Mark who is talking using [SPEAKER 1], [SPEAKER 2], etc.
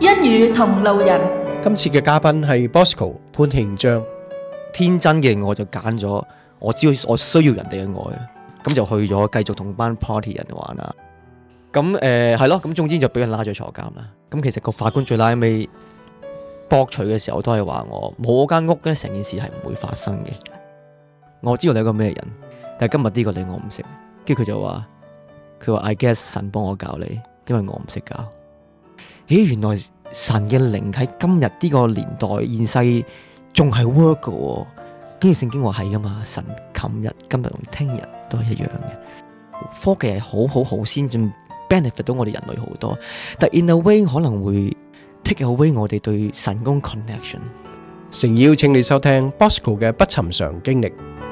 [SPEAKER 1] 一語同路人。
[SPEAKER 2] 今次嘅嘉賓係 Bosco 潘慶章。
[SPEAKER 3] 天真嘅我就揀咗，我知道我需要人哋嘅愛，咁就去咗繼續同班 party 人玩啦。咁係咯，咁總之就俾人拉咗坐監啦。咁其實個法官最拉尾駁除嘅時候都係話我冇我間屋咧，成件事係唔會發生嘅。我知道你係個咩人，但係今日呢個你我唔識。跟住佢話 I guess 神幫我教你，因為我唔識教。咦，原來神嘅靈喺今日呢個年代現世仲係 work 嘅喎。跟住聖經話係噶嘛，神琴日、今日同聽日都係一樣嘅。科技係好先進 benefit 到我哋人類好多，但 in a way 可能會 take away 我哋對神嗰種 connection。
[SPEAKER 2] 誠邀請你收聽 Bosco 嘅不尋常經歷。